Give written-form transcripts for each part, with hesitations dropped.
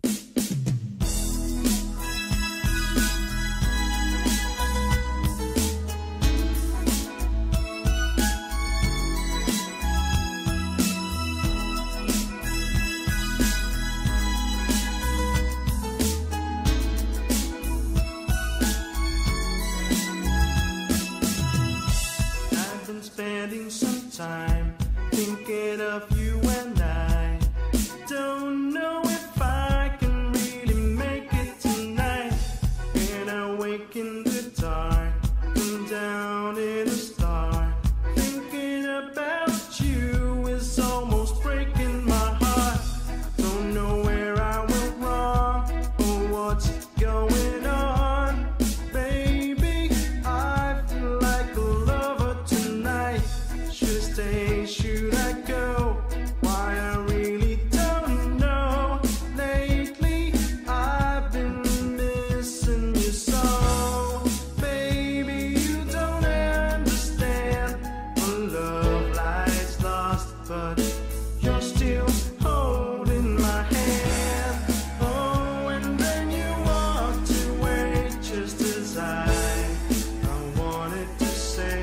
Spending some time thinking of you, and I don't know if I can really make it tonight. When I wake in the dark, come down in a star, thinking about you is almost breaking my heart. Don't know where I went wrong or what's going on. Baby, I feel like a lover tonight. Should I stay, should I go? Why, I really don't know. Lately I've been missing you so. Baby, you don't understand. My love lies lost, but you're still holding my hand. Oh, and then you walked away just as I wanted to say.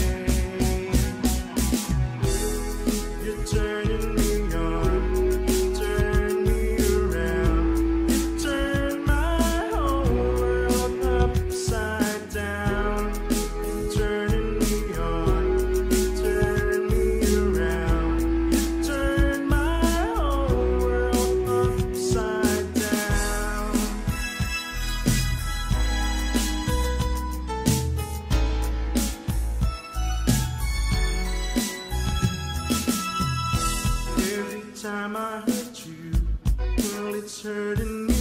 You're turning me on, you turn me around, you turn my whole world upside down. You're turning me on, you turn me around, you turn my whole world upside down. Every time I hurt you, girl, it's hurting me.